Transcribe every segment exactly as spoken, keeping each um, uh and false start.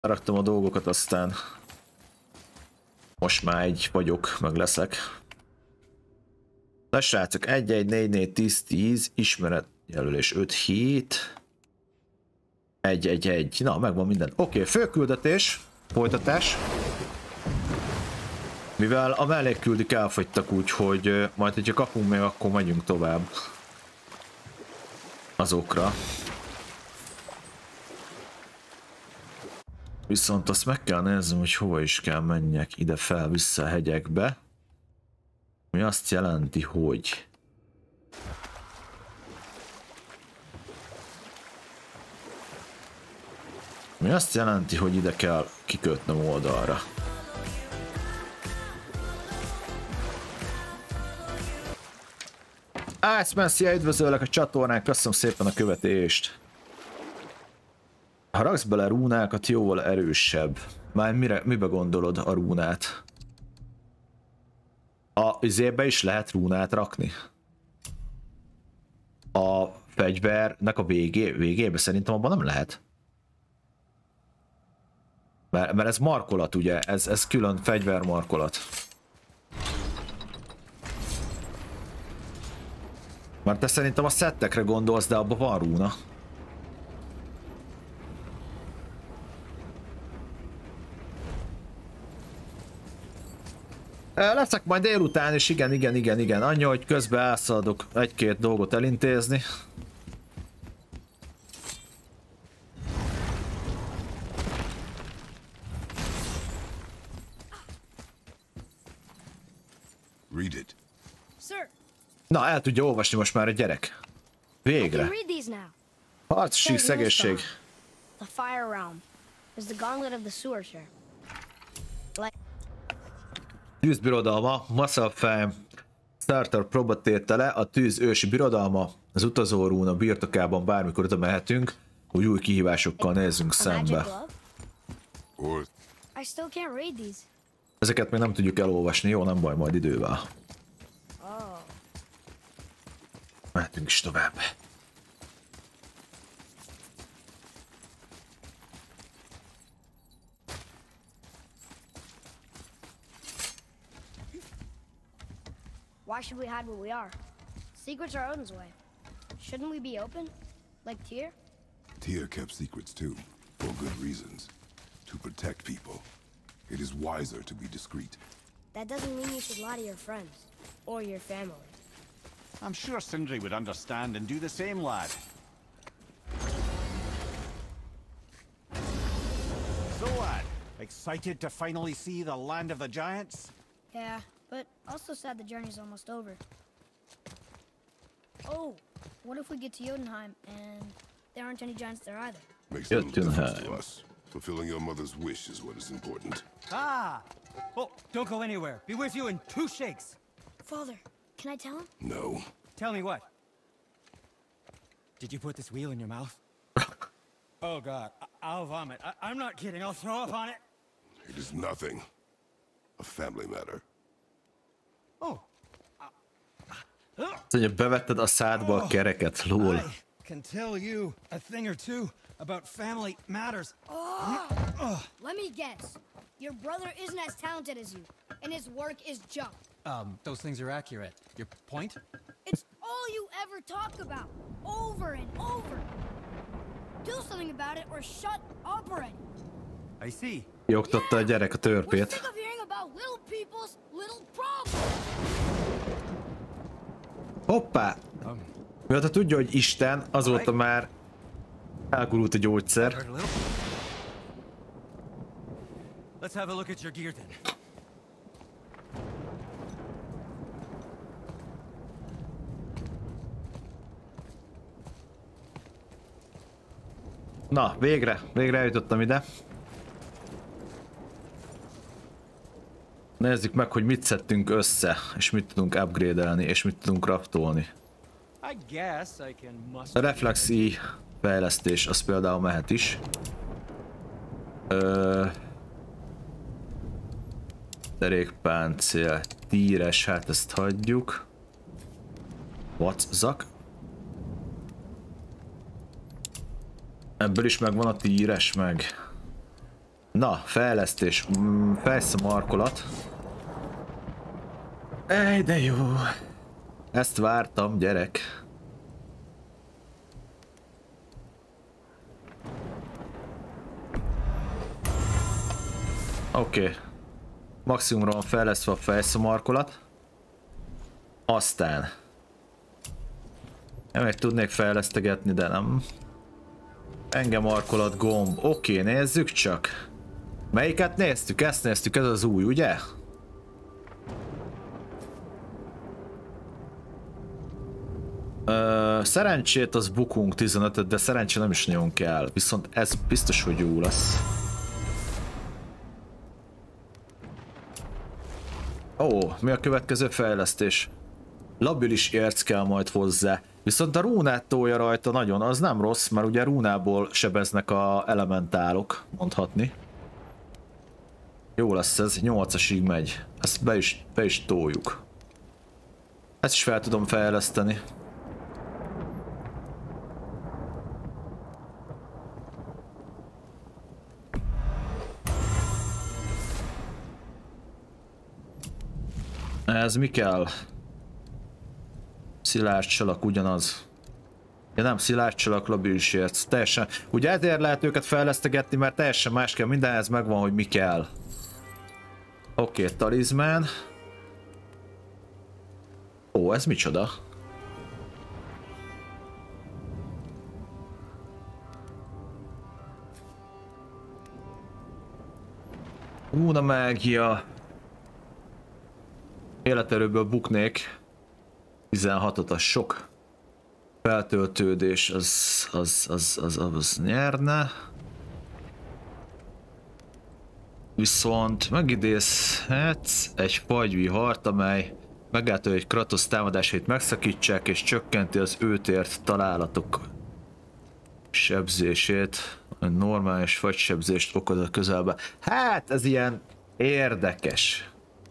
Raktam a dolgokat, aztán most már egy vagyok, meg leszek. Na srácok, egy egy négy négy tíz tíz, ismeret jelölés öt hét. egy egy egy, na megvan minden. Oké, okay, főküldetés, folytatás. Mivel a mellékküldik elfogytak, úgyhogy majd hogyha kapunk még, akkor megyünk tovább azokra. Viszont azt meg kell nézni, hogy hova is kell menjek, ide fel, vissza a hegyekbe. Mi azt jelenti, hogy Mi azt jelenti, hogy ide kell kikötnöm oldalra. Ice Messia, üdvözöllek a csatornán, köszönöm szépen a követést. Ha raksz bele rúnákat, jóval erősebb. Már mire, mibe gondolod a rúnát? A izébe is lehet rúnát rakni? A fegyvernek a végé, végébe szerintem abban nem lehet. Mert, mert ez markolat, ugye? Ez, ez külön fegyver markolat. Mert te szerintem a szettekre gondolsz, de abban van rúna. Leszek majd délután, és igen, igen, igen, igen. Annyi, hogy közben elszaladok egy-két dolgot elintézni. Read it. Na, el tudja olvasni most már a gyerek. Végre. Harcsík szegészség. Tűzbirodalma, Muscle Fame, Starter próbatétele, a tűz ősi birodalma, az utazó rúna birtokában bármikor oda mehetünk, hogy új kihívásokkal nézzünk szembe. Ezeket még nem tudjuk elolvasni, jó, nem baj, majd idővel. Mehetünk is tovább. Why should we hide where we are? Secrets are Odin's way. Shouldn't we be open? Like Tyr? Tyr kept secrets too, for good reasons. To protect people. It is wiser to be discreet. That doesn't mean you should lie to your friends. Or your family. I'm sure Sindri would understand and do the same, lad. So, lad, excited to finally see the land of the giants? Yeah, but also sad the journey's almost over. Oh, what if we get to Jotunheim and there aren't any giants there either? Makes no difference to us. Fulfilling your mother's wish is what is important. Ah! Oh, don't go anywhere. Be with you in two shakes. Father, can I tell him? No. Tell me what? Did you put this wheel in your mouth? Oh God, I I'll vomit. I I'm not kidding. I'll throw up on it. It is nothing. A family matter. Oh. Szóval bevetted a szádba a kereket, lol. I can tell you a thing or two about family matters. Oh, let me guess. Your brother isn't as talented as you, and his work is junk. Um, those things are accurate. Your point? It's all you ever talk about, over and over. Do something about it or shut up already. I see. Kioktatta a gyerek a We're törpét. sick of hearing about little people's little problems. Hoppá! Mióta tudja, hogy Isten, azóta már elgurult a gyógyszer. Let's have a look at your gear then. Na, végre, végre eljutottam ide. Nézzük meg, hogy mit szedtünk össze, és mit tudunk upgrade-elni, és mit tudunk craftolni. A Reflex I fejlesztés, az például mehet is. Ö... Derékpáncél, tíres, hát ezt hagyjuk. Vacak. Ebből is megvan a tíres meg. Na, fejlesztés. Mm, fejszamarkolat. Ej, de jó. Ezt vártam, gyerek. Oké. Okay. Maximumra van fejlesztve a fejszamarkolat. Aztán. Én még tudnék fejlesztegetni, de nem. Engem markolat gomb. Oké, okay, nézzük csak. Melyiket néztük? Ezt néztük, ez az új, ugye? Ö, szerencsét az bukunk tizenötöt, de szerencsé nem is nagyon kell. Viszont ez biztos, hogy jó lesz. Ó, mi a következő fejlesztés? Labilis érc kell majd hozzá. Viszont a rúnát tolja rajta nagyon, az nem rossz, mert ugye rúnából sebeznek a elementálok, mondhatni. Jó lesz ez, nyolcasig megy. Ezt be is, be is toljuk. Ezt is fel tudom fejleszteni. Ez mi kell? Szilárd csalak, ugyanaz. Ja nem, szilárd csalak, labilis érc. Teljesen. Ugye ezért lehet őket fejlesztegetni, mert teljesen más kell. Mindenhez megvan, hogy mi kell. Oké, okay, talizmán. Ó, ez micsoda? Rúna mágia. Életerőből buknék. tizenhatot, az sok. Feltöltődés, az, az, az, az, az, az nyerne. Viszont megidézhetsz egy fagyvihart, amely megállítja, hogy Kratos támadásait megszakítsák, és csökkenti az őt ért találatok sebzését. Normális fagysebzést okoz a közelbe. Hát ez ilyen érdekes.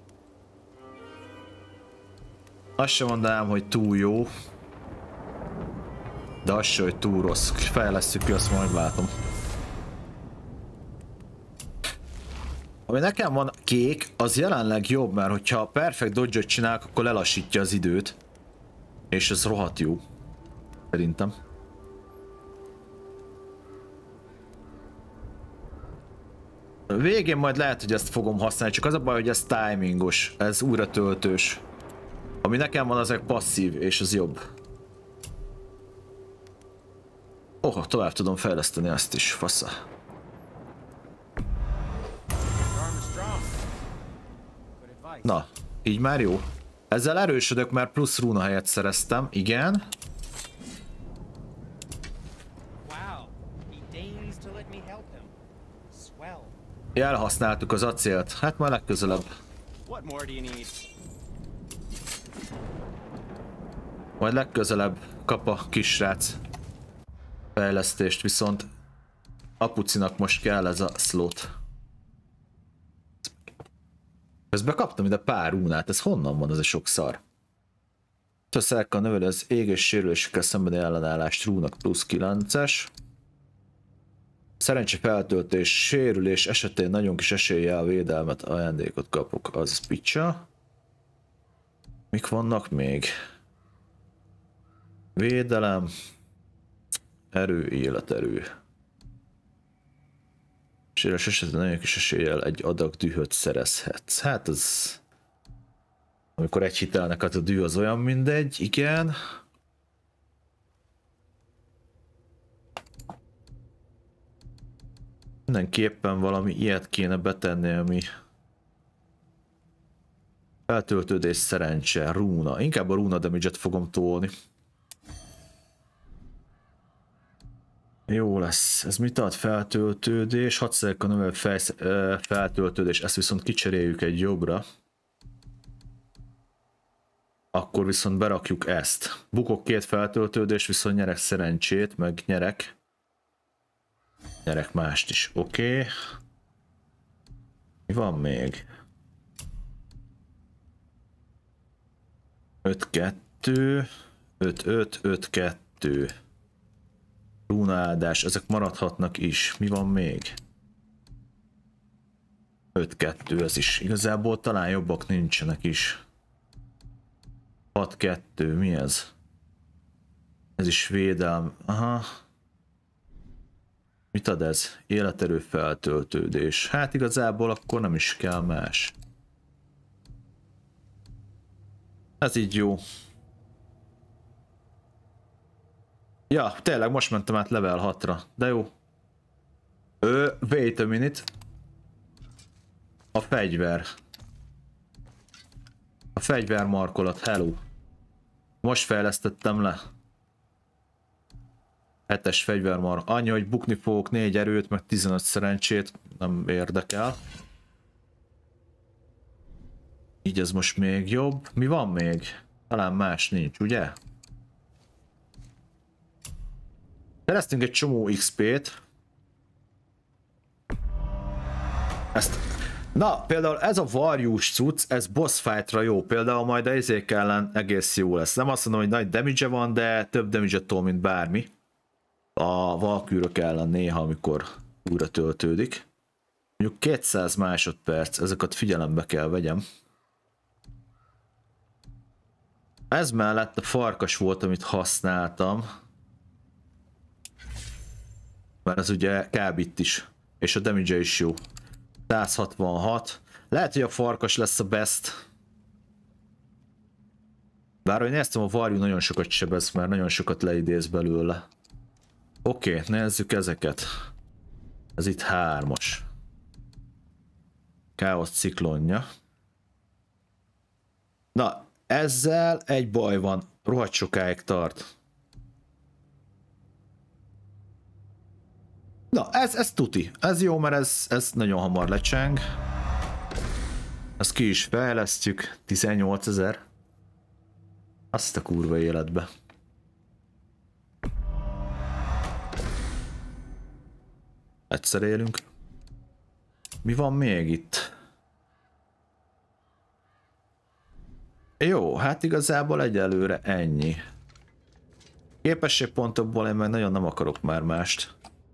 Azt sem mondanám, hogy túl jó. De az sem, hogy túl rossz. Fejlesztjük ki, azt majd látom. Ami nekem van kék, az jelenleg jobb, mert hogyha perfect dodge-ot csinálok, akkor lelassítja az időt. És ez rohadt jó. Szerintem. Végén majd lehet, hogy ezt fogom használni, csak az a baj, hogy ez timingos. Ez újra töltős. Ami nekem van, az egy passzív, és az jobb. Oh, tovább tudom fejleszteni ezt is, fasza. Na, így már jó. Ezzel erősödök, mert plusz rúna helyet szereztem, igen. Elhasználtuk az acélt, hát majd legközelebb. Majd legközelebb kap a kisrác fejlesztést, viszont apucinak most kell ez a slot. Közben kaptam ide pár rúnát, ez honnan van ez a sok szar? Töszelkkal növeli az égés sérülésekkel szembeni ellenállást, rúnak plusz kilences. Szerencse feltöltés, sérülés esetén nagyon kis eséllyel védelmet, ajándékot kapok, az picsa. Mik vannak még? Védelem, erő, életerő. Sérülés esetén nagyon kis eséllyel egy adag dühöt szerezhetsz. Hát az... Amikor egy hitelnek ad a düh, az olyan mindegy, igen. Mindenképpen valami ilyet kéne betenni, ami... Feltöltődés, szerencse, rúna. Inkább a rúna damage-et fogom tolni. Jó lesz. Ez mit ad? Feltöltődés, hat százalékkal növel fejsz, ö, feltöltődés, ezt viszont kicseréljük egy jobbra. Akkor viszont berakjuk ezt. Bukok két feltöltődés, viszont nyerek szerencsét, meg nyerek. Nyerek mást is, oké. Okay. Mi van még? öt kettő, öt öt, öt kettő. Rúnaáldás, ezek maradhatnak is. Mi van még? öt kettő, ez is. Igazából talán jobbak nincsenek is. hat kettő, mi ez? Ez is védelm. Aha. Mit ad ez? Életerő feltöltődés. Hát igazából akkor nem is kell más. Ez így jó. Ja, tényleg most mentem át level hatra, de jó. Ö, wait a minute. A fegyver. A fegyver markolat, hello. Most fejlesztettem le. hetes fegyvermar. Annyi, hogy bukni fogok négy erőt, meg tizenöt szerencsét, nem érdekel. Így ez most még jobb. Mi van még? Talán más nincs, ugye? Szereztünk egy csomó iksz pét. Ezt... Na, például ez a varjús cucc, ez boss fightra jó. Például majd a izék ellen egész jó lesz. Nem azt mondom, hogy nagy damage-e van, de több damage-et tol, mint bármi. A valkűrök ellen néha, amikor újra töltődik. Mondjuk kétszáz másodperc, ezeket figyelembe kell vegyem. Ez mellett a farkas volt, amit használtam. Mert ez ugye kábít is. És a damage is jó. száz hatvanhat. Lehet, hogy a farkas lesz a best. Bár hogy néztem, a varjú nagyon sokat sebez, mert nagyon sokat leidéz belőle. Oké, okay, nézzük ezeket. Ez itt hármas. Káosz ciklonja. Na, ezzel egy baj van. Rohadt sokáig tart. Na, ez, ez tuti. Ez jó, mert ez, ez nagyon hamar lecseng. Ezt ki is fejlesztjük. tizennyolcezer. Azt a kurva életbe. Egyszer élünk. Mi van még itt? Jó, hát igazából egyelőre ennyi. Képességpontokból én meg nagyon nem akarok már mást.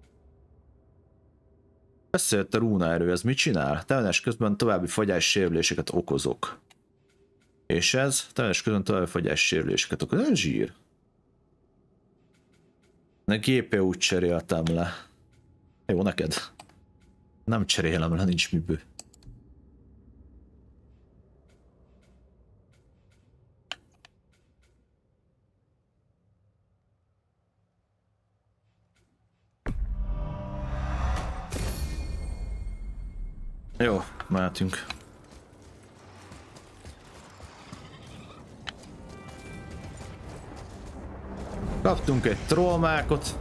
Összejött a rúna erő, ez mit csinál? Támadás közben további fagyás sérüléseket okozok. És ez? Támadás közben további fagyás sérüléseket okozok. Ez zsír. Ne gé pé út cseréltem le. Jó, neked. Nem cserélem le, nincs miből. Jó, mehetünk. Kaptunk egy trollmákot.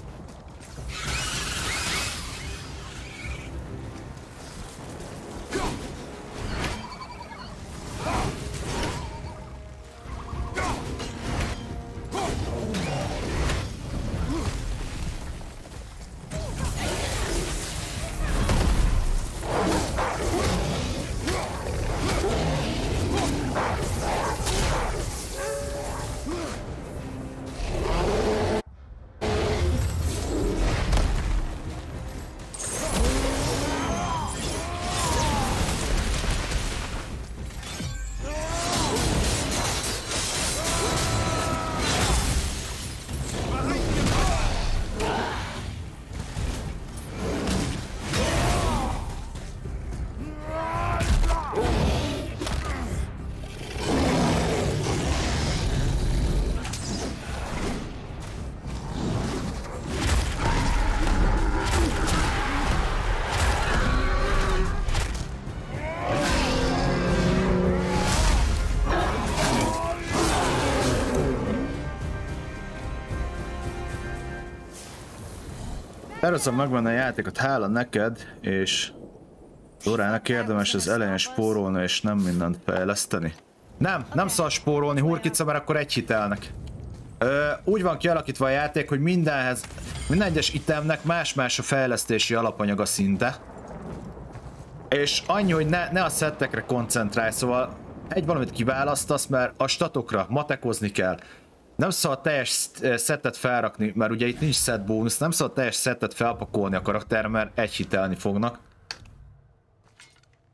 Tervezem megvenni a játékot, hála neked, és Dorának érdemes az elején spórolni, és nem mindent fejleszteni. Nem, nem szal spórolni, hurkica, mert akkor egy hitelnek. Ö, úgy van kialakítva a játék, hogy mindenhez, minden egyes itemnek más-más a fejlesztési alapanyaga szinte. És annyi, hogy ne, ne a szettekre koncentrálj, szóval egy valamit kiválasztasz, mert a statokra matekozni kell. Nem szabad teljes szettet felrakni, mert ugye itt nincs set bónusz, nem szabad teljes szettet felpakolni a karakter, mert egy hitelni fognak.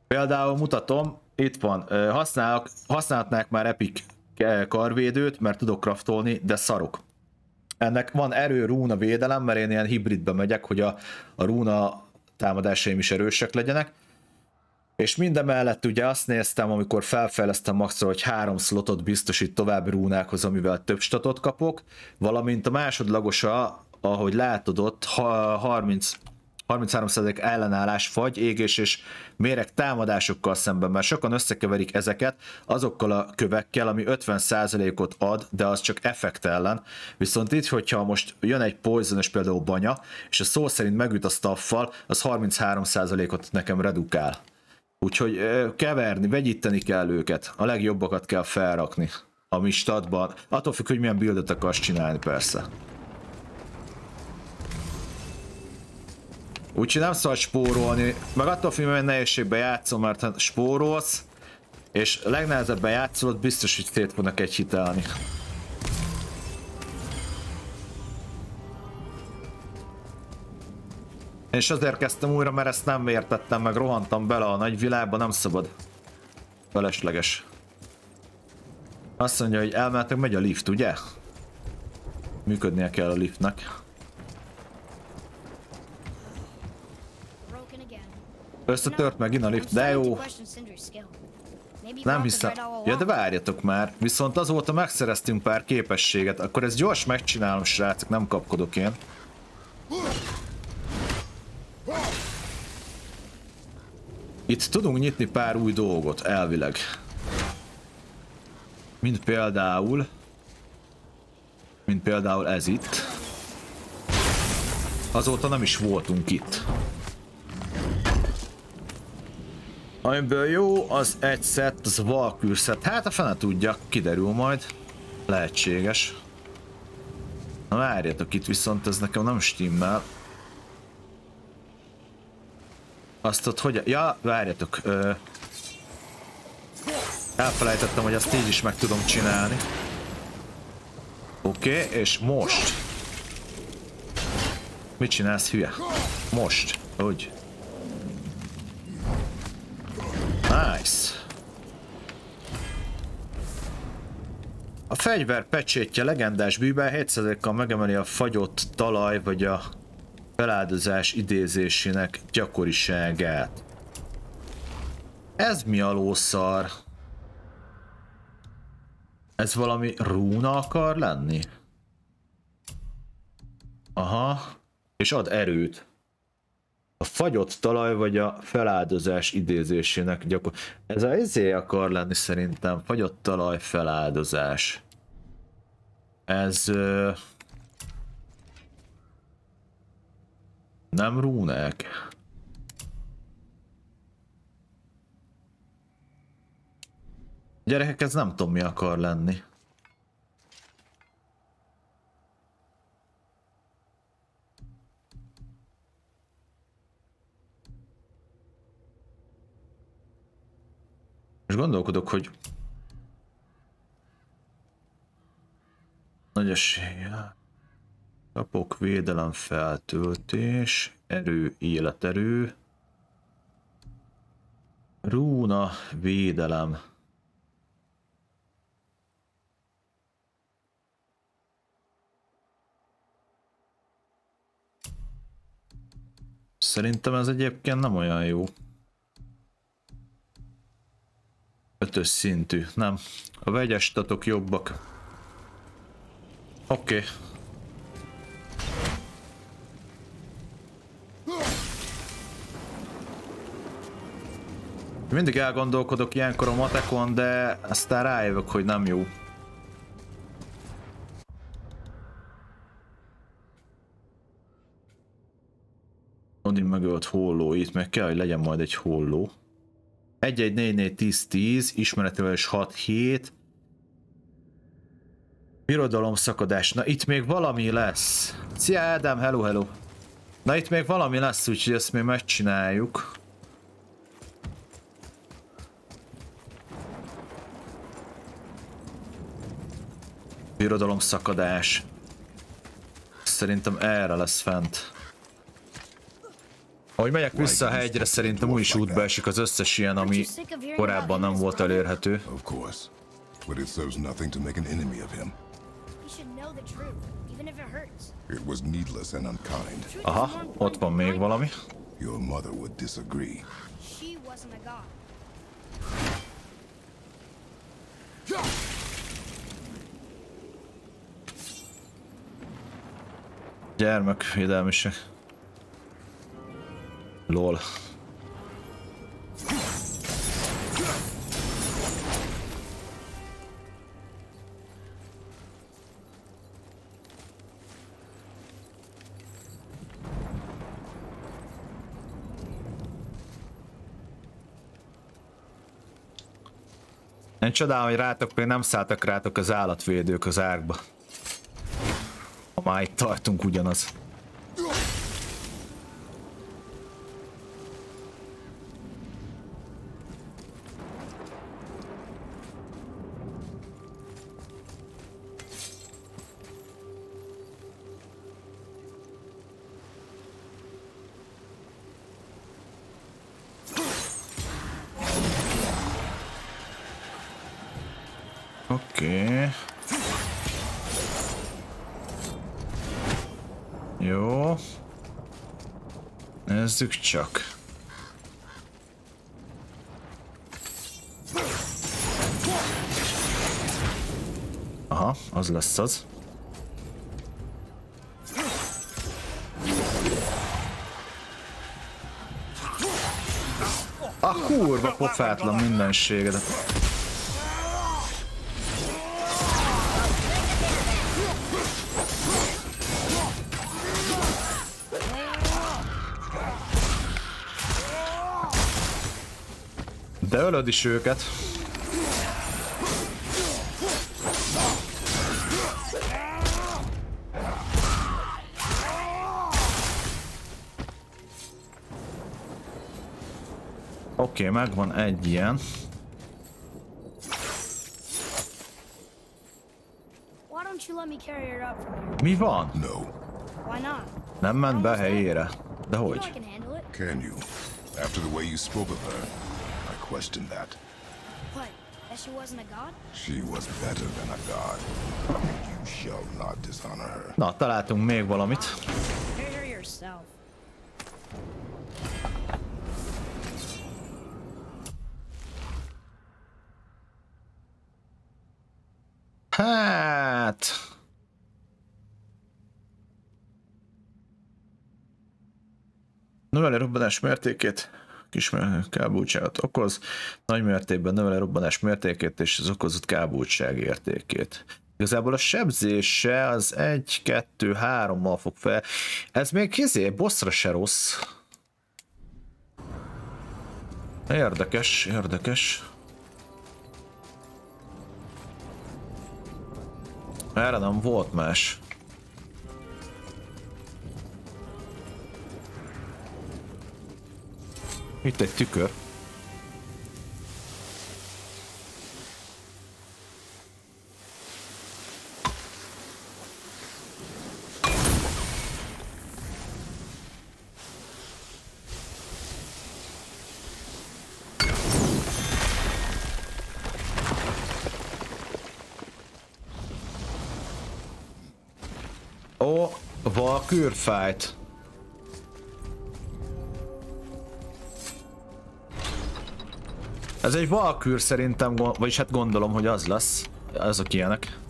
Például mutatom, itt van, használok, használhatnák már epic karvédőt, mert tudok craftolni, de szarok. Ennek van erő, rúna, védelem, mert én ilyen hibridbe megyek, hogy a, a rúna támadásaim is erősek legyenek. És mindemellett ugye azt néztem, amikor felfejlesztem maxra, hogy három slotot biztosít további rúnákhoz, amivel több statot kapok, valamint a másodlagosa, ahogy látod ott, harminc, harminchárom százalék ellenállás, fagy, égés és méreg támadásokkal szemben, mert sokan összekeverik ezeket azokkal a kövekkel, ami ötven százalékot ad, de az csak effekt ellen. Viszont itt, hogyha most jön egy poisonos, például banya, és a szó szerint megüt a staffal, az harminchárom százalékot nekem redukál. Úgyhogy keverni, vegyíteni kell őket, a legjobbakat kell felrakni, ami statban, attól függ, hogy milyen buildet akarsz csinálni persze. Úgyhogy nem szabad spórolni, meg attól függ, hogy nehézségben játszom, mert ha spórolsz, és legnehezebben játszol, biztos, hogy szét fognak egy hitelni. És azért kezdtem újra, mert ezt nem értettem, meg rohantam bele a nagyvilágba, nem szabad. Felesleges. Azt mondja, hogy elmehetek, megy a lift, ugye? Működnie kell a liftnek. Összetört megint a lift, de jó. Nem hiszem. Ja, de várjatok már. Viszont azóta megszereztünk pár képességet. Akkor ezt gyors megcsinálom, srácok, nem kapkodok én. Itt tudunk nyitni pár új dolgot, elvileg. Mint például... Mint például ez itt. Azóta nem is voltunk itt. Amiből jó, az egy szett, az Valkyr szett. Hát a fene tudja, kiderül majd. Lehetséges. Na várjatok, itt viszont ez nekem nem stimmel. Azt ott hogy... Ja, várjatok. Ö... Elfelejtettem, hogy azt így is meg tudom csinálni. Oké, okay, és most. Mit csinálsz, hülye? Most. Hogy? Nice. A fegyver pecsétje legendás bűben hét százalékkal megemeli a fagyott talaj vagy a feláldozás idézésének gyakoriságát. Ez mi a lószar? Ez valami rúna akar lenni? Aha. És ad erőt. A fagyott talaj vagy a feláldozás idézésének gyakor... Ez a izé akar lenni szerintem. Fagyott talaj, feláldozás. Ez... Ö... Nem rúnák. Gyerekek, ez nem tudom mi akar lenni. És gondolkodok, hogy nagy eséllyel kapok védelem feltöltés, erő, életerő, rúna, védelem. Szerintem ez egyébként nem olyan jó. Ötös szintű, nem. A vegyes statok jobbak. Oké. Okay. Mindig elgondolkodok ilyenkor a matekon, de aztán rájövök, hogy nem jó. Odin megölt holló, itt meg kell, hogy legyen majd egy holló. egy egy négy négy tíz tíz, ismeretleves hat hét. Birodalom szakadás. Na itt még valami lesz. Szia Ádám, hello hello. Na itt még valami lesz, úgyhogy ezt még megcsináljuk. Birodalom szakadás. Szerintem erre lesz fent. Ahogy megyek vissza a hegyre, szerintem új is útba esik az összes ilyen, ami korábban nem volt elérhető. Of course. But it serves nothing to make an enemy of him. You should know the truth, even if it hurts. It was needless and unkind. Truth is Aha, more important ott van than még kindness. valami. Your mother would disagree. She wasn't a god. Gyermekvédelmisek. Lol. Én csodálom, hogy rátok még nem szálltak rátok az állatvédők az árkba. Ha már itt tartunk, ugyanaz. Oké. Okay. Jó. Nézzük csak. Aha, az lesz az. A kurva pofátlan mindenségedet. De ölöd is őket. Oké, okay, megvan egy ilyen. Why don't you let me carry her up from here? Mi van? No. Why not? Nem ment be a helyére. De You know hogy? I can handle it. Can you? After the way you spoke of her, I question that. What? That she wasn't a god? She was better than a god. You shall not dishonor her. Na, találtunk még valamit. Carry her yourself. Hát... Növeli robbanás mértékét, kis kábultságot okoz, nagy mértékben növeli robbanás mértékét és az okozott kábultság értékét. Igazából a sebzése az egy, kettő, hárommal fog fel. Ez még kizé, bosszra se rossz. Érdekes, érdekes. Erre nem volt más. Itt egy tükör. Ó, Valkür fight. Ez egy Valkür szerintem, vagyis hát gondolom, hogy az lesz. Azok ilyenek.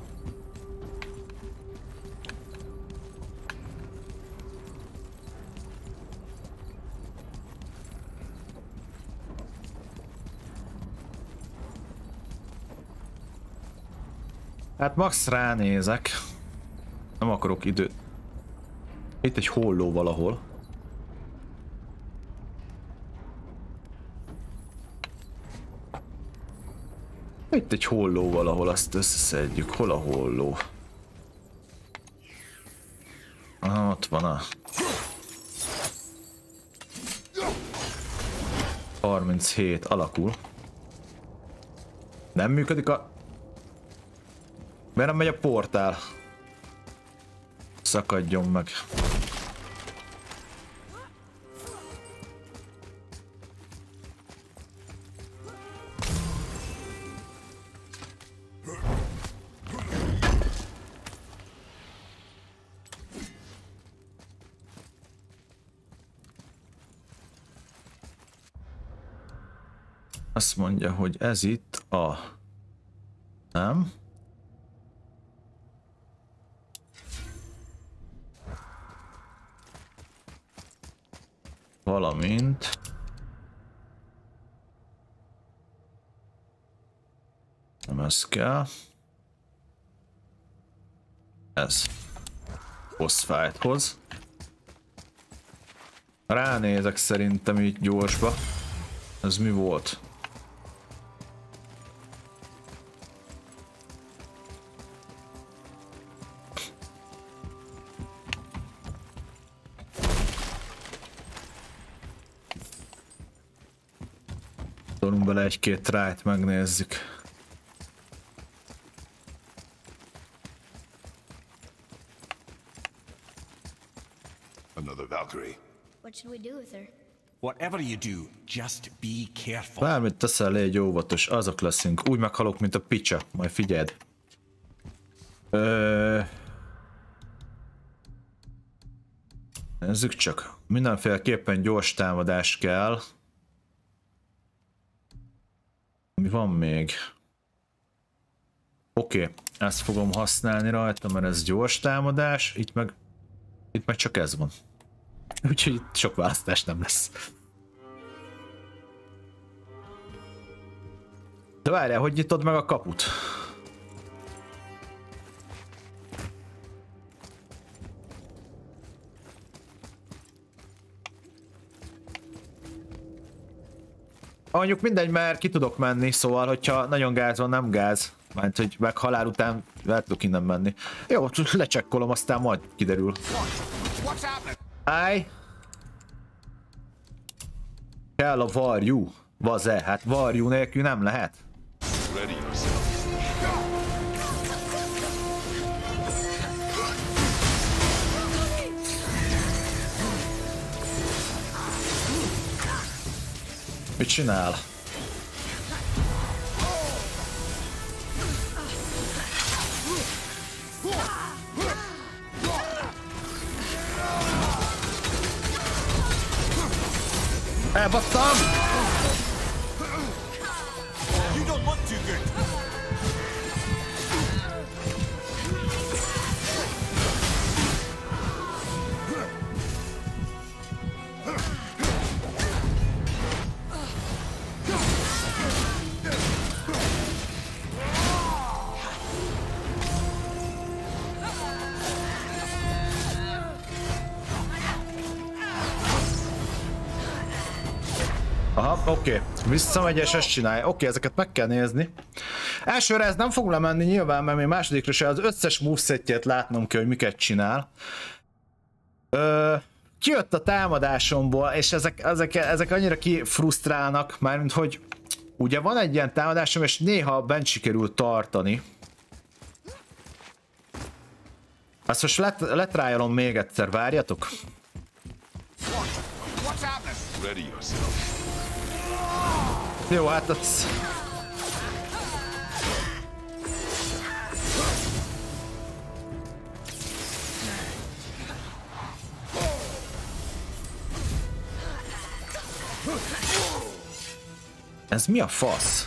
Hát max ránézek. Nem akarok időt. Itt egy holló valahol. Itt egy holló valahol, azt összeszedjük. Hol a holló? Ah, ott van a... harminchét alakul. Nem működik a... Miért nem megy a portál? Szakadjon meg. Azt mondja, hogy ez itt a... Nem? Valamint... Nem ez kell. Ez. Boss fighthoz. Ránézek szerintem így gyorsba. Ez mi volt? Tolunk bele egy-két trájt, megnézzük. Another Valkyrie. What should we do with her? Whatever you do, just be careful. Bármit teszel, légy óvatos, azok leszünk. Úgy meghalok, mint a picsa, majd figyeld. Ö... Nézzük csak. Mindenféleképpen gyors támadás kell. Mi van még? Oké, okay, ezt fogom használni rajta, mert ez gyors támadás. Itt meg, itt meg csak ez van. Úgyhogy itt sok választás nem lesz. De várjál, hogy nyitod meg a kaput? Mondjuk mindegy, mert ki tudok menni, szóval, hogyha nagyon gáz van, nem gáz. Mert hogy meg halál után el tudok innen menni. Jó, lecsekkolom, aztán majd kiderül. Állj! Kell a varjú. Vaze, hát varjú nélkül nem lehet. Ready yourself. Mit csinál? Elbasztam! You don't look too good. Aha, oké. Okay. Visszamegy és ezt csinálja. Oké, okay, ezeket meg kell nézni. Elsőre ez nem fog lemenni nyilván, mert még másodikra se az összes movesetjét látnom kell, hogy miket csinál. Ö, kijött a támadásomból, és ezek, ezek, ezek annyira kifrusztrálnak, mármint hogy ugye van egy ilyen támadásom, és néha bent sikerül tartani. Azt most let, letrájolom még egyszer, várjatok. Ready yourself. Jó, hát az... Ez mi a fasz?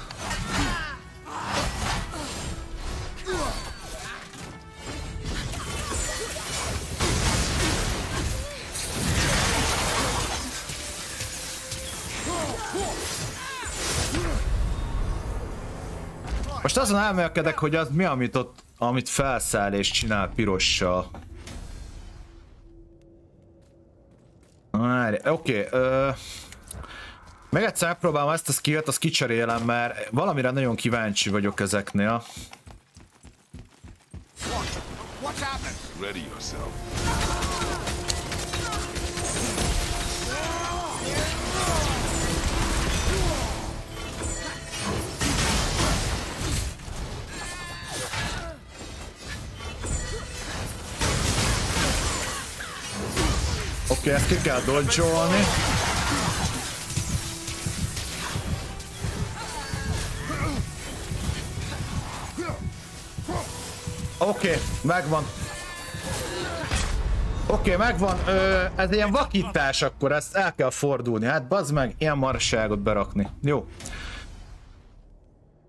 Most azon elmélkedek, hogy az mi, amit ott, amit felszáll és csinál pirossal. Oké, okay, meg egyszer megpróbálom ezt a skillt, azt kicserélem, mert valamire nagyon kíváncsi vagyok ezeknél. Ready yourself. Oké, okay, ezt ki kell dodge-olni. Oké, okay, megvan. Oké, okay, megvan. Ö, ez ilyen vakítás akkor, ezt el kell fordulni. Hát bazd meg, ilyen marságot berakni. Jó.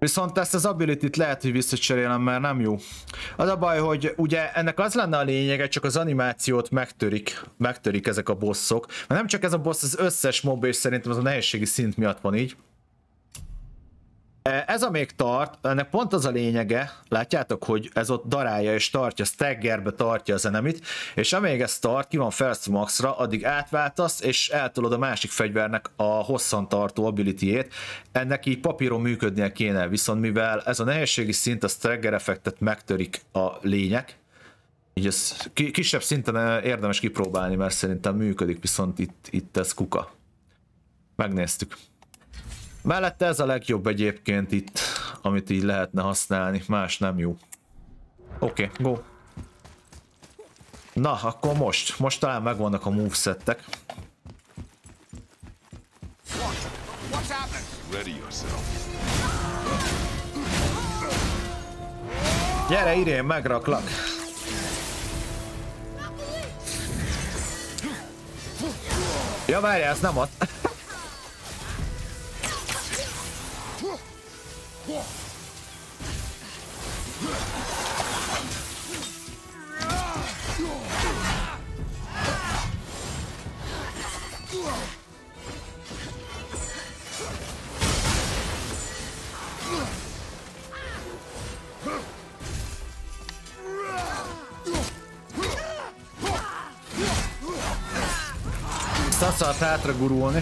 Viszont ezt az ability-t lehet, hogy visszacserélem, mert nem jó. Az a baj, hogy ugye ennek az lenne a lényege, csak az animációt megtörik, megtörik ezek a bosszok. Mert nem csak ez a boss, az összes mob, és szerintem az a nehézségi szint miatt van így. Ez a még tart, ennek pont az a lényege, látjátok, hogy ez ott darálja és tartja, staggerbe tartja az enemit, és amíg ez tart, ki van felszó maxra, addig átváltasz, és eltolod a másik fegyvernek a hosszantartó abilityjét. Ennek így papíron működnie kéne, viszont mivel ez a nehézségi szint, a stagger effektet megtörik a lények, így ez kisebb szinten érdemes kipróbálni, mert szerintem működik, viszont itt, itt ez kuka. Megnéztük. Mellette ez a legjobb egyébként itt, amit így lehetne használni, más nem jó. Oké, okay, go. Na, akkor most, most talán megvannak a movesettek. Gyere, Irén, megraklak. Ja, várjál, ez nem ad. Szaszalt hátra gurulni.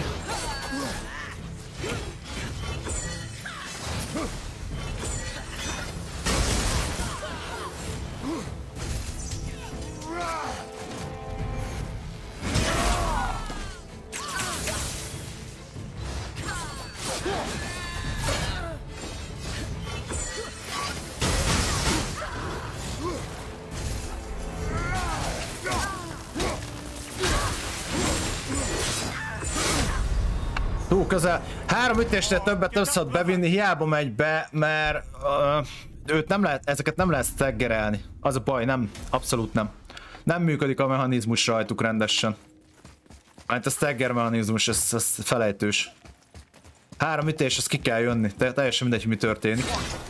Túl közel. Három ütésnél többet össze tud bevinni, hiába megy be, mert uh, őt nem lehet, ezeket nem lehet staggerelni. Az a baj, nem, abszolút nem. Nem működik a mechanizmus rajtuk rendesen. Mert a stagger mechanizmus, ez, ez felejtős. Három ütés, az ki kell jönni, Te, teljesen mindegy, mi történik.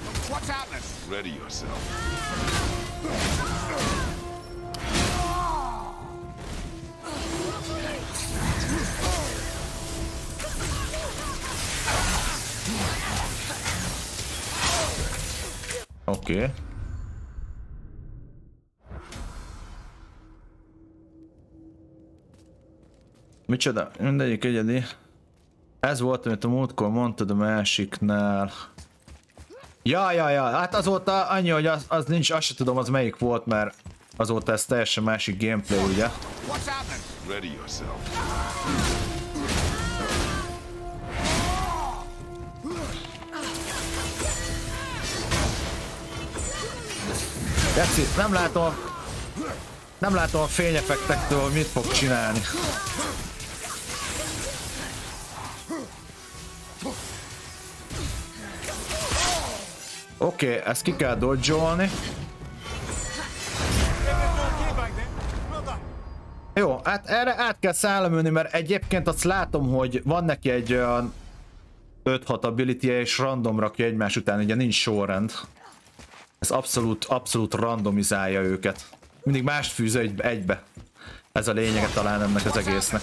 Oké. Okay. Micsoda? Mindegyik egyedi. Ez volt, amit a múltkor mondtad a másiknál. Ja, ja, ja, hát azóta annyi, hogy az, az nincs, azt sem tudom, az melyik volt, mert azóta ez teljesen másik gameplay, ugye? Geci, nem látom, nem látom a fényeffektektől, hogy mit fog csinálni. Oké, okay, ezt ki kell dodge-olni. Jó, hát erre át kell szállamülni, mert egyébként azt látom, hogy van neki egy olyan öt-hat ability-je, és random rakja egymás után, ugye nincs sorrend. Ez abszolút, abszolút randomizálja őket. Mindig mást fűz egy, egybe. Ez a lényege talán ennek az egésznek.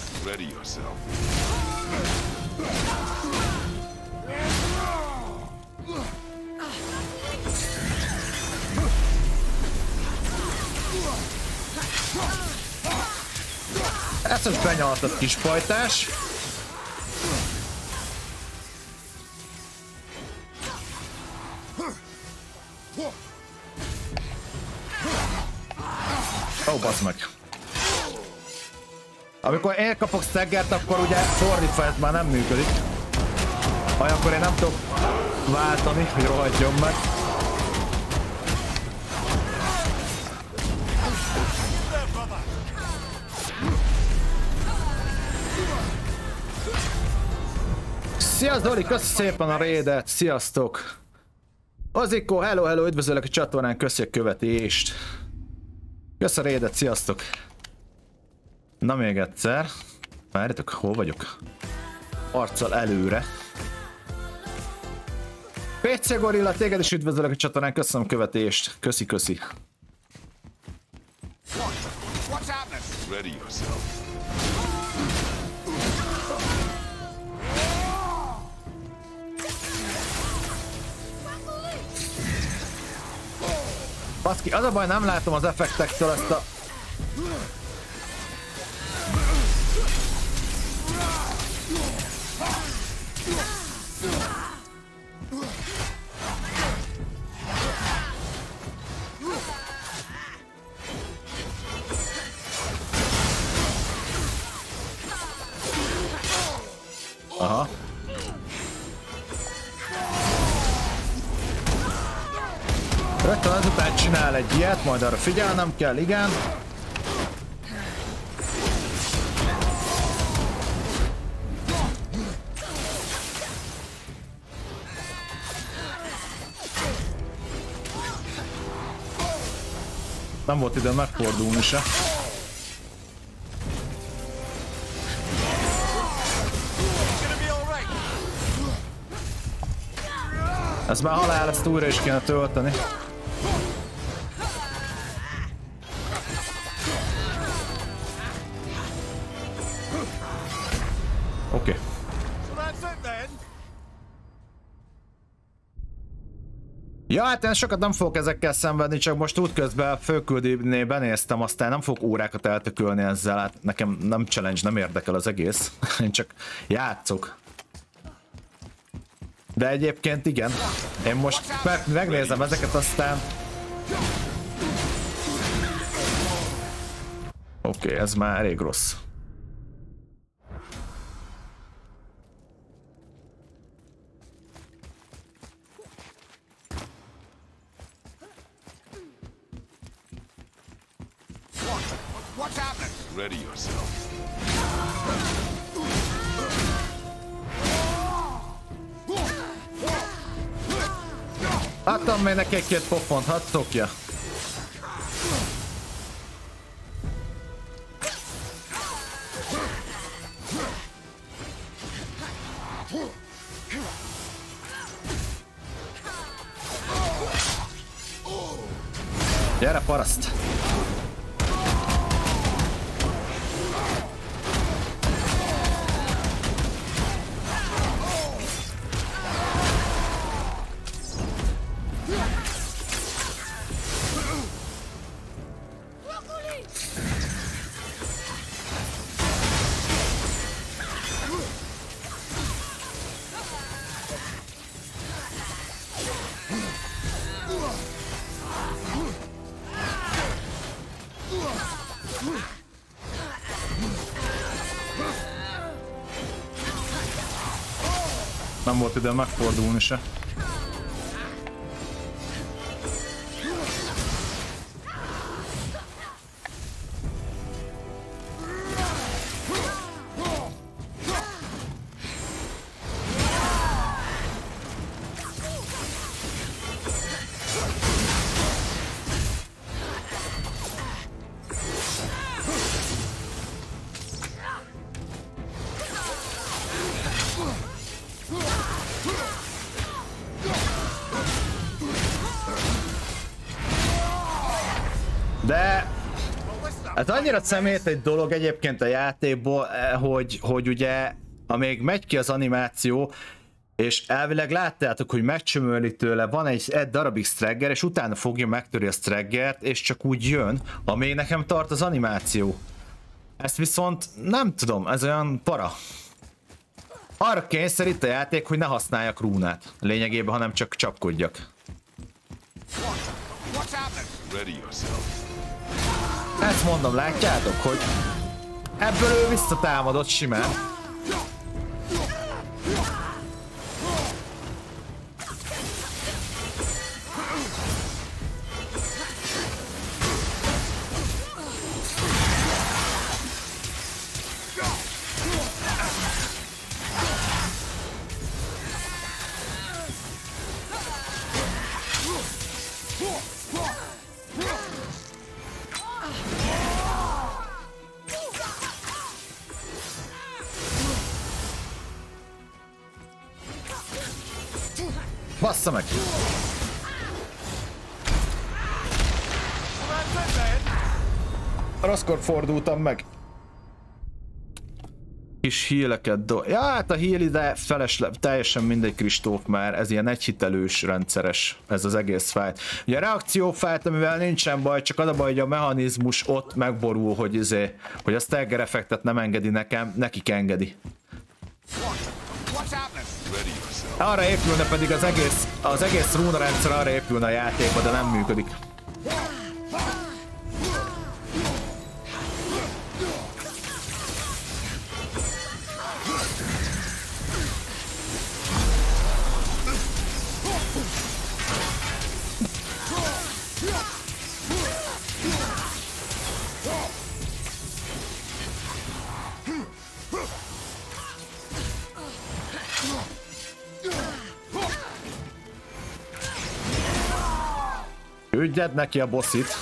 Ezt most benyaltad, kis pajtás. Ó, oh, bazd meg. Amikor én kapok staggert, akkor ugye fordítva ez már nem működik. Vagy akkor én nem tudok váltani, hogy rohadjon meg. Szia Zoli, köszi szépen a raidet, sziasztok! Ozikó, hello, hello, üdvözöllek a csatornán, köszi a követést! Kösz a raidet, sziasztok! Na még egyszer. Várjatok, hol vagyok? Arccal előre. pé vé cé Gorilla, téged is üdvözlök a csatornán, köszönöm követést. Köszi, köszi. What's happening? Ready yourself. Baszki, az a baj, nem látom az effektektől ezt a... Aha. Rögtön azután csinál egy ilyet, majd arra figyelnem kell, igen. Nem volt ide megfordulni se. Ez már halál, ezt újra is kéne tölteni. Oké. Okay. Ja, hát én sokat nem fogok ezekkel szenvedni, csak most útközben fölküldőnél benéztem, aztán nem fogok órákat eltökölni ezzel, hát nekem nem challenge, nem érdekel az egész. Én csak játszok. De egyébként igen, én most meg, megnézem ezeket, aztán... Oké, okay, ez már elég rossz. What's happening? Ready yourself. Adtam még neki egy-két pofont, hadd szokja. Gyere, paraszt! Nem volt ide megfordulni se. De ez annyira szemét egy dolog egyébként a játékból, hogy, hogy ugye amíg megy ki az animáció, és elvileg láttátok, hogy megcsömöli tőle, van egy, egy darabig Stregger, és utána fogja megtöri a Streggert, és csak úgy jön, amíg nekem tart az animáció. Ezt viszont nem tudom, ez olyan para. Arra kényszerít a játék, hogy ne használjak rúnát lényegében, hanem csak csapkodjak. Ready yourself. Ezt mondom, látjátok, hogy ebből ő visszatámadott simán. Bassza meg! Rosszkor fordultam meg. Kis híleket do... Ja, hát a híl ide felesle... teljesen mindegy Kristóf már, ez ilyen egyhitelős rendszeres, ez az egész fájt. Ugye a reakciófájt, amivel nincsen baj, csak az a baj, hogy a mechanizmus ott megborul, hogy, izé, hogy a stagger effektet nem engedi nekem, nekik engedi. Arra épülne pedig az egész, az egész rúna rendszer arra épülne a játékba, de nem működik. Ügyed neki a bosszit.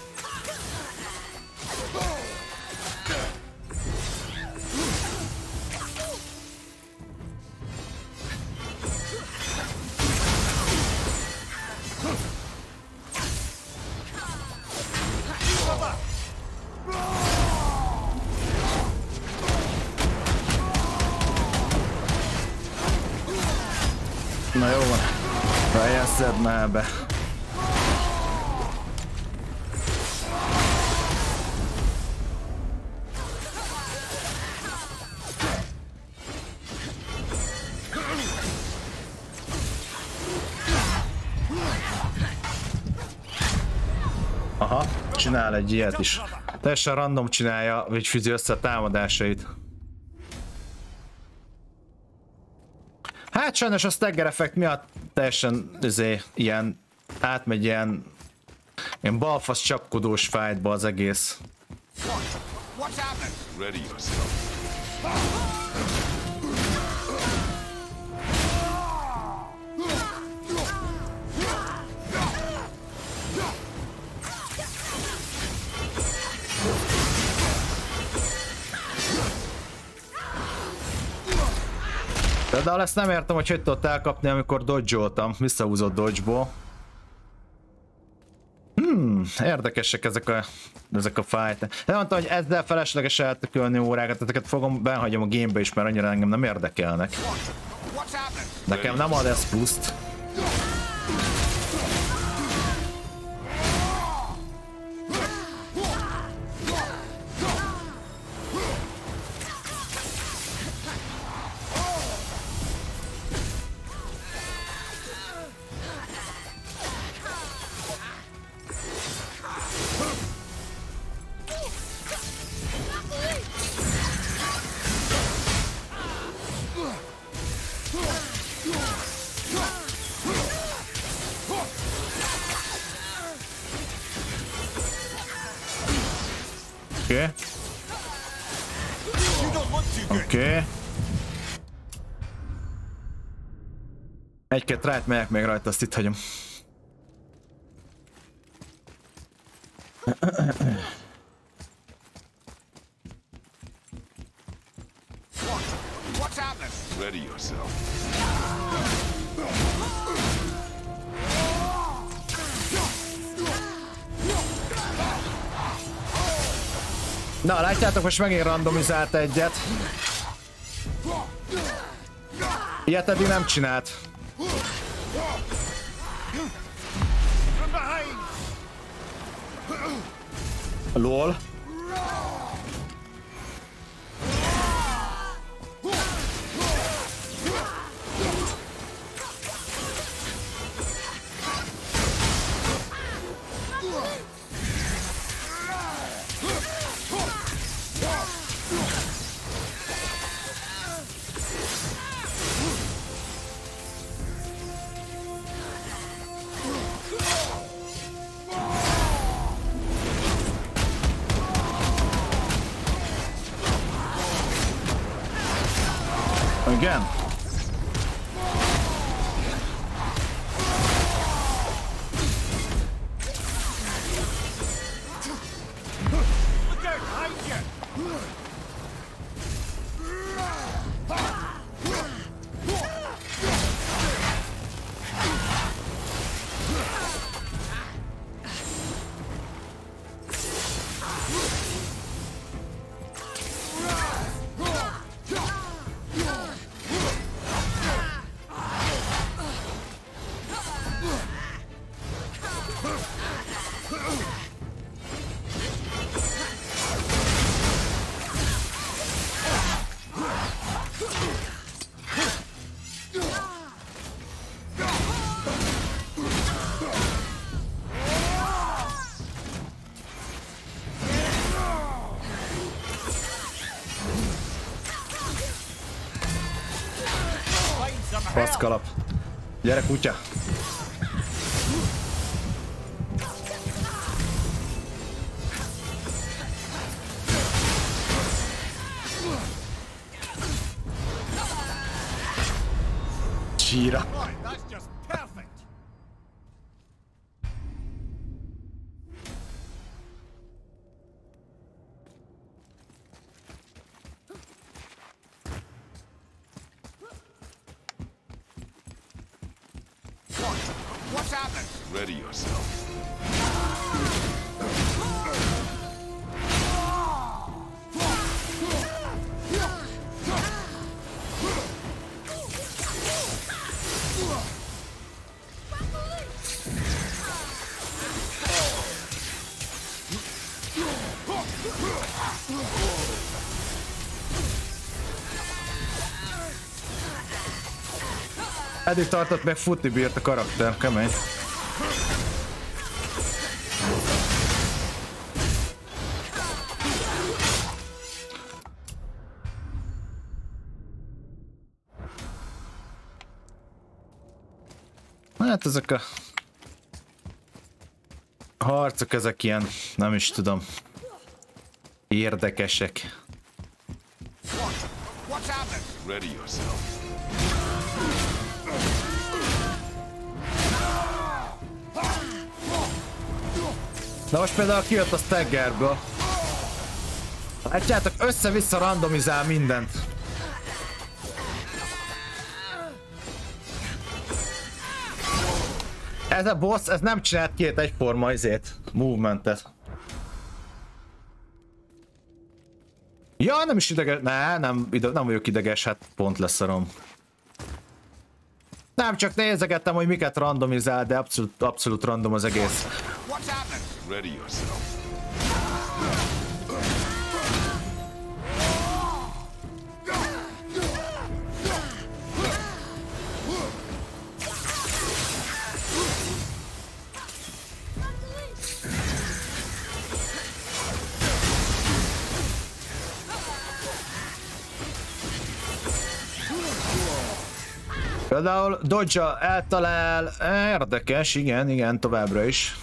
Na jó van, fejezzed már be. Aha, csinál egy ilyet is. Teljesen random csinálja, vagy fűzi össze a támadásait. Hát sajnos a stagger effekt miatt teljesen izé, ilyen átmegy ilyen, ilyen balfasz csapkodós fightba az egész. Például ezt nem értem, hogy hogy tudott elkapni, amikor dodge-oltam. Visszahúzott dodge-ból. Hmm, érdekesek ezek a, ezek a fight. De mondtam, hogy ezzel felesleges eltökölni órákat, ezeket fogom, benhagyom a gamebe is, mert annyira engem nem érdekelnek. Nekem nem ad ez pluszt. Oké. Oké. Egy-két rájt megyek még rajta, azt itt hagyom. Ready yourself. Na, látjátok, most megint randomizált egyet. Ilyet eddig nem csinált. Lol. Igen. kalap. Gyere, kutya! Csíra! That's just perfect. What? What's happened? Ready yourself. Eddig tartott, meg futni bírt a karakter, kemény. Hát ezek a harcok, ezek ilyen, nem is tudom, érdekesek. What's happened? Ready yourself. Na most például kijött a staggerből. Látjátok, össze-vissza randomizál mindent. Ez a boss, ez nem csinált két egyforma izét, movementet. Ja, nem is ideges, ne, nem, ide, nem vagyok ideges, hát pont leszarom. Nem, csak nézegettem, hogy miket randomizál, de abszolút, abszolút random az egész. What's happened? Ready yourself. Például Dodge eltalál, érdekes, igen, igen, továbbra is.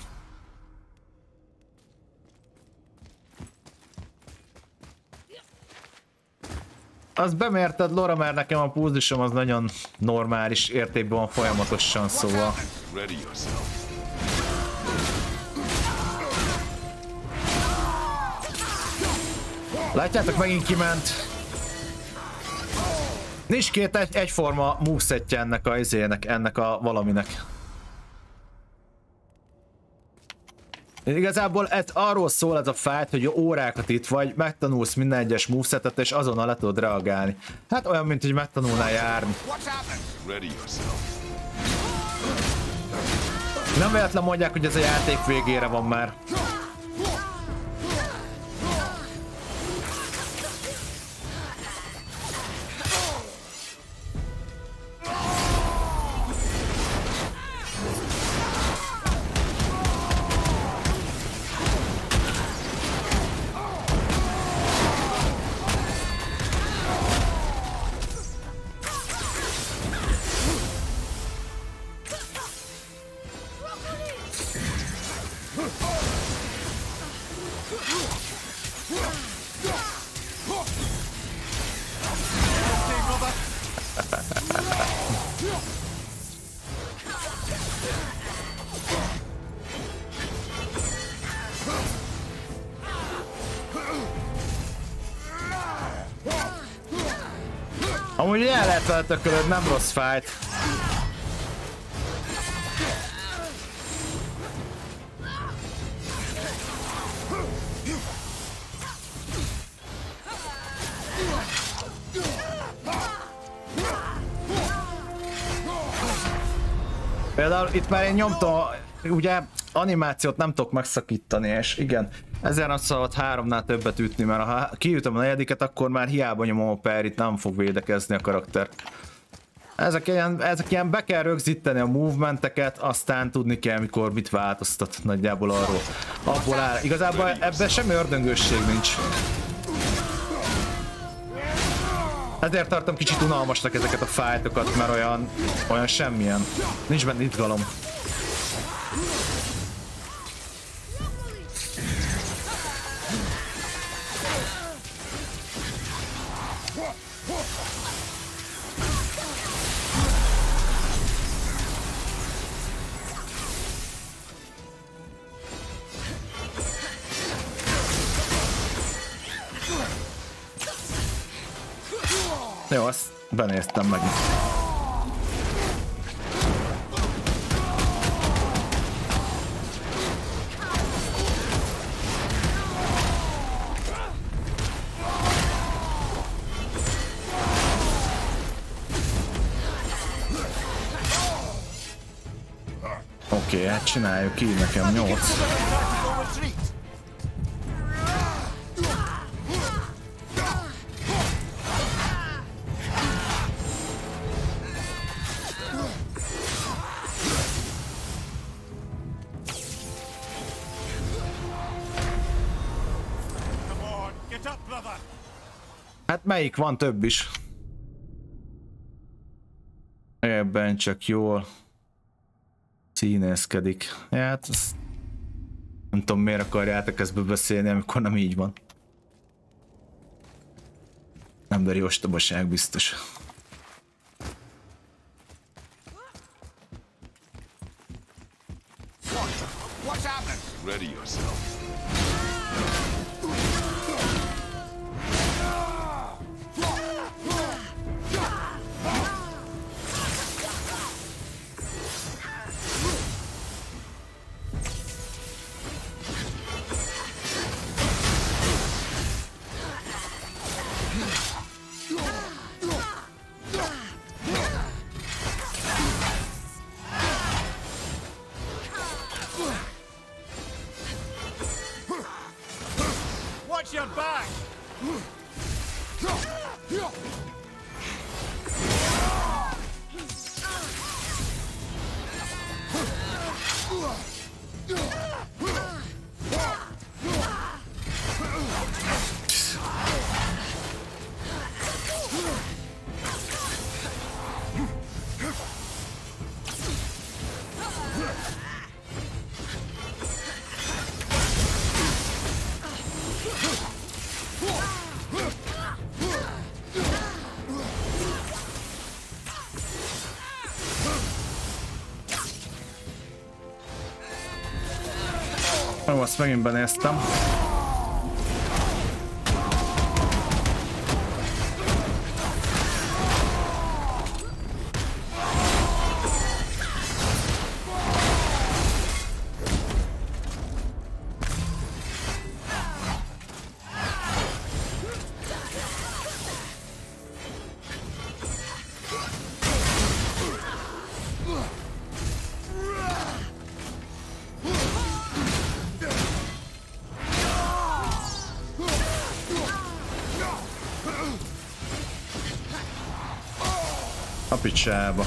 Azt bemérted, Laura, mert nekem a pulzusom az nagyon normális értékben van folyamatosan, szóval. Ready yourself. Látjátok, megint kiment. Nincs két egy, egyforma movesettje ennek a izének, ennek a valaminek. Igazából ez arról szól ez a fight, hogy órákat itt vagy, megtanulsz minden egyes movesetet és azonnal le tudod reagálni. Hát olyan, mint hogy megtanulnál járni. Ready yourself. Nem véletlen mondják, hogy ez a játék végére van már. Amúgy el lehet vele tökölöd, nem rossz fight. Például itt már én nyomtam, ugye animációt nem tudok megszakítani, és igen, ezért nem szabad háromnál többet ütni, mert ha kiütöm a negyediket, akkor már hiába nyomom a parryt, nem fog védekezni a karakter. Ezek ilyen, ezek ilyen be kell rögzíteni a movementeket, aztán tudni kell, mikor mit változtat, nagyjából arról. Abból áll. Igazából ebben semmi ördöngősség nincs. Ezért tartom kicsit unalmasnak ezeket a fájtokat, mert olyan, olyan semmilyen. Nincs benne izgalom. Jó, azt benéztem meg. Oké, okay, hát csináljuk így, nekem nyolc. Hát melyik van több is? Ebben csak jól színészkedik. Hát ezt nem tudom, miért akarjátok ezt beszélni, amikor nem így van. Emberi ostobaság biztos. Ready yourself. Watch your back! Jó, azt megint benéztem. A picsába.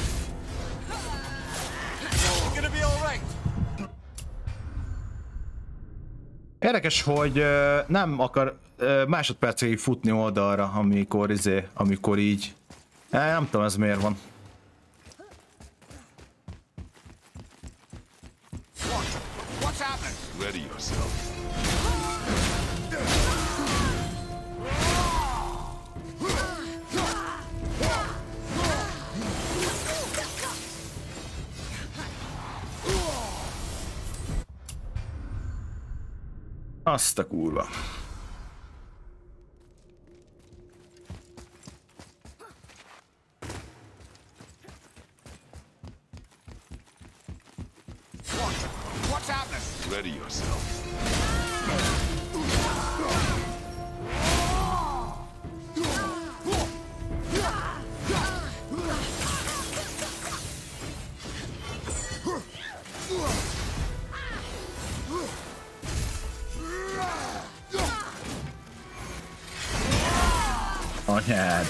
Érdekes, hogy uh, nem akar uh, másodpercig futni oldalra, amikor izé, amikor így. Eh, nem tudom, ez miért van. Ready yourself. Azt a kurva. Ready yourself. Anyád.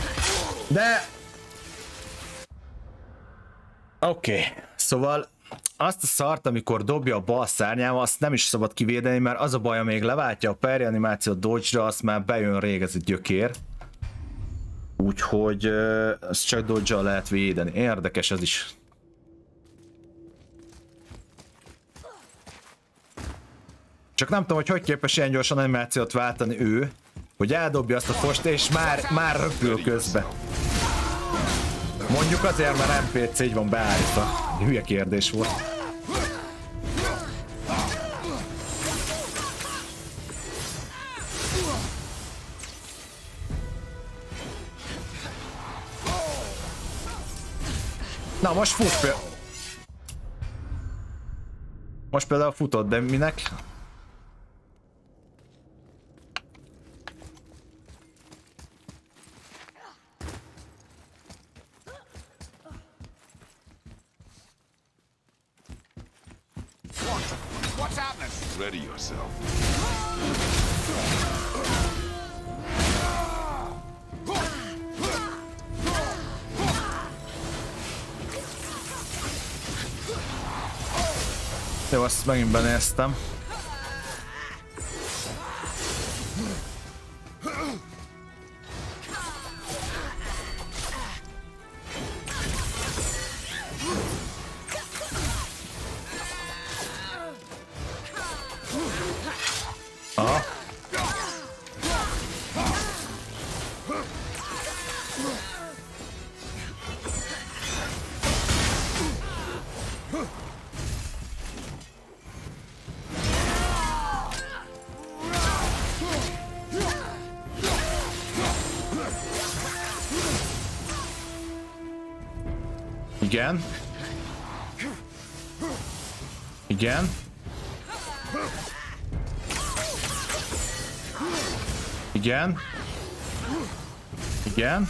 De... Oké, okay. Szóval azt a szart, amikor dobja a bal szárnyával, azt nem is szabad kivédeni, mert az a baj, még leváltja a parry animációt dodge-ra, azt már bejön rég ez a gyökér. Úgyhogy ezt csak dodge-al lehet védeni. Érdekes ez is. Csak nem tudom, hogy hogy képes ilyen gyorsan animációt váltani ő, hogy eldobja azt a fost, és már, már röpül közbe. Mondjuk azért, mert en pé cé így van beállítva. Hülye kérdés volt. Na most fut például. Most például futott, de minek? What's happening? Ready yourself. Jó, azt megint benéztem. Aha. Igen. Igen. Igen. Igen.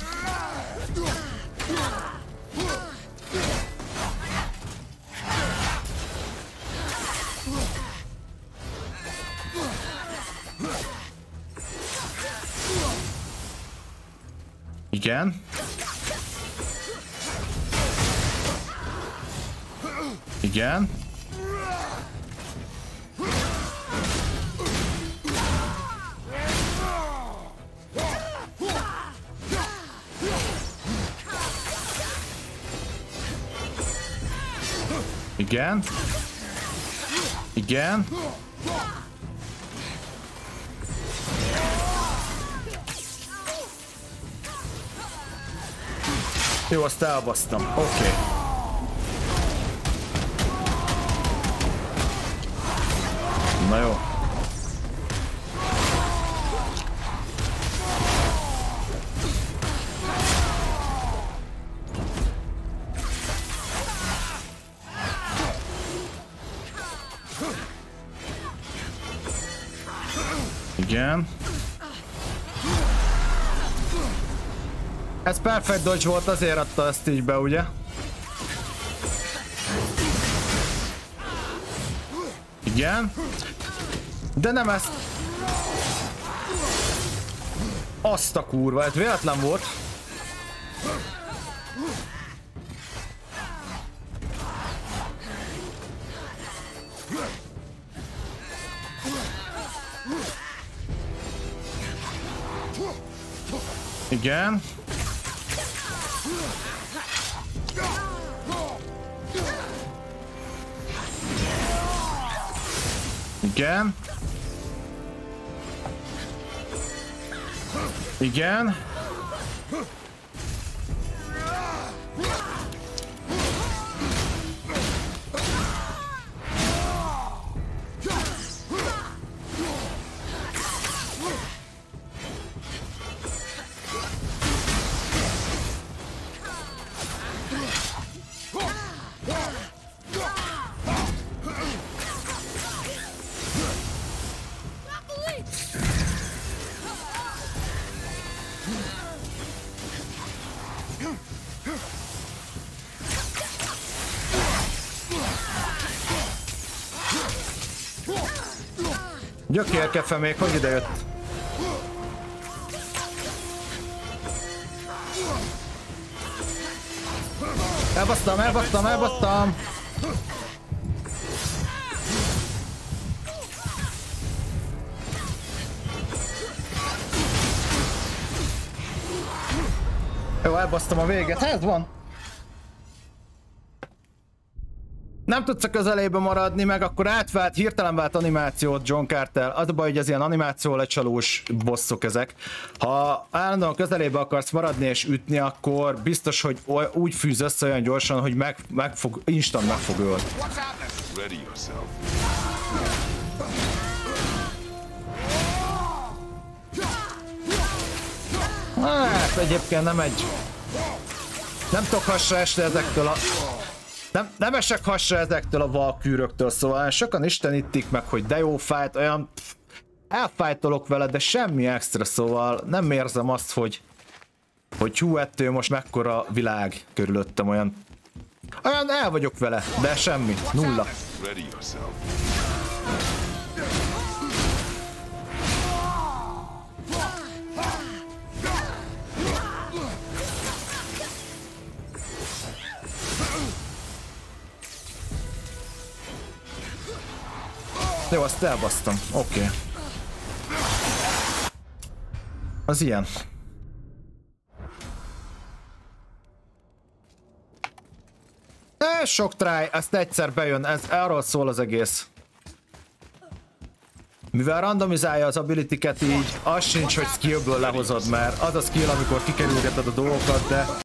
Igen. Igen. Igen. Igen. Jó, azt elbasztam. Oké. Okay. Na jó. Igen. Ez perfect dodge volt, azért adta ezt így be, ugye? Igen. De nem ezt. Azt a kurva, ez véletlen volt. Igen. Igen. Igen. Gyökérkefe még, hogy idejött? Elbasztam, elbasztam, elbasztam! Jó, elbasztam a véget. Hát ez van. Nem tudsz a közelébe maradni, meg akkor átvált, hirtelen vált animációt John Carter. Az a baj, hogy ez ilyen animáció lecsalós bosszok ezek. Ha állandóan közelébe akarsz maradni és ütni, akkor biztos, hogy úgy fűz össze olyan gyorsan, hogy meg, meg fog, instant meg fog ölni. Ready yourself. Hát egyébként nem egy... Nem tudok hasra esni ezektől a... Nem, nem esek hasra ezektől a valkűröktől, szóval sokan istenítik meg, hogy de jó fájt, olyan... Pff, elfájtolok vele, de semmi extra, szóval nem érzem azt, hogy... Hogy hú, ettől most mekkora világ körülöttem, olyan... Olyan el vagyok vele, de semmi, nulla. Ready yourself. Jó, azt elbasztam. Oké. Okay. Az ilyen. Ez sok try, ezt egyszer bejön, ez arról szól az egész. Mivel randomizálja az ability-ket így, az sincs, hogy skillből lehozod, mert az a skill, amikor kikerülgeted a dolgokat, de